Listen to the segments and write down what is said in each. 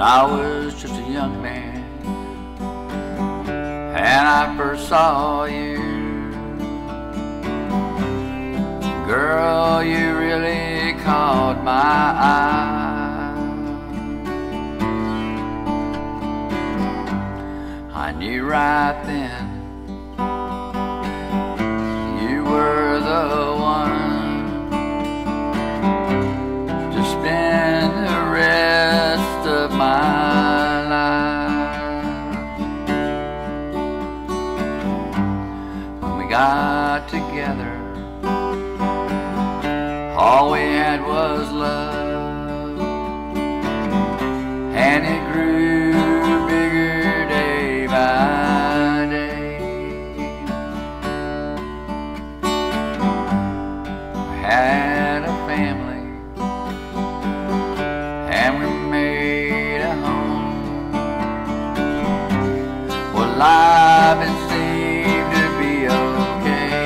I was just a young man and I first saw you. Girl, you really caught my eye. I knew right then you were the one to spend the rest of my life. When we got together, all we had was love, and it grew bigger day by day. We had a family, and we made a home. Well, life it seemed to be okay.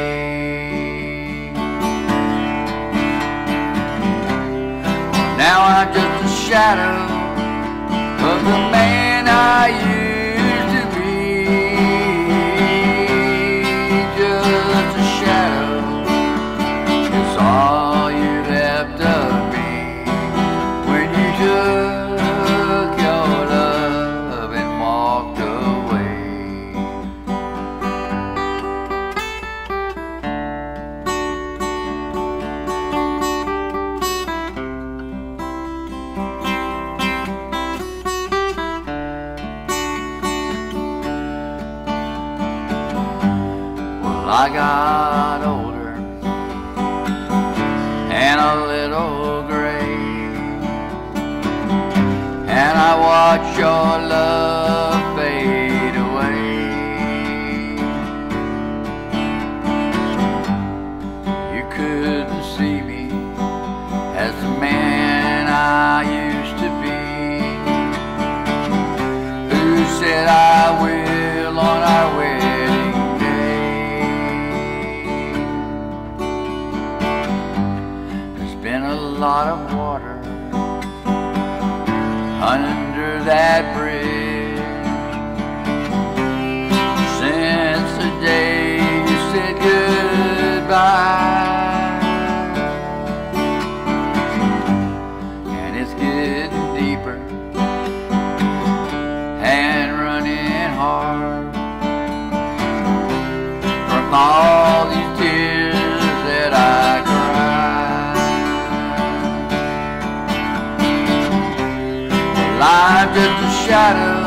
Now I'm just a shadow of the man I used to be. Just a shadow is all you left of me when you took your love and walked away. I got older and a little gray, and I watched your love fade away. You couldn't see me as the man I used to be, who said I will on our wedding day. Been a lot of water under that bridge since the day you said goodbye, and it's getting deeper and running hard from all these tears that I cried. I'm just a shadow